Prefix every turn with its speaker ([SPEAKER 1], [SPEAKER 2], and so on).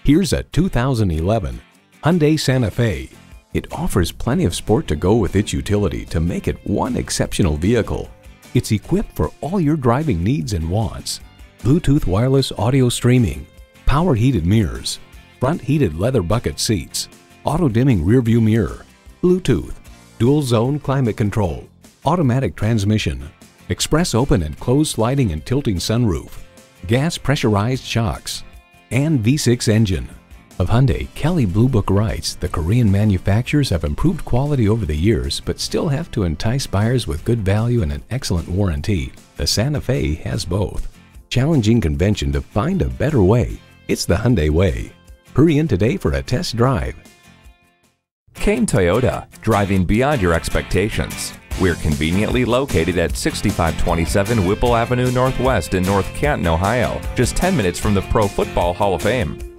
[SPEAKER 1] Here's a 2011 Hyundai Santa Fe. It offers plenty of sport to go with its utility to make it one exceptional vehicle. It's equipped for all your driving needs and wants. Bluetooth wireless audio streaming, power heated mirrors, front heated leather bucket seats, auto dimming rear view mirror, Bluetooth, dual zone climate control, automatic transmission, express open and closed sliding and tilting sunroof, gas pressurized shocks, and V6 engine. Of Hyundai, Kelley Blue Book writes, the Korean manufacturers have improved quality over the years but still have to entice buyers with good value and an excellent warranty. The Santa Fe has both. Challenging convention to find a better way. It's the Hyundai way. Hurry in today for a test drive.
[SPEAKER 2] Kane Toyota, driving beyond your expectations. We're conveniently located at 6527 Whipple Avenue Northwest in North Canton, Ohio, just 10 minutes from the Pro Football Hall of Fame.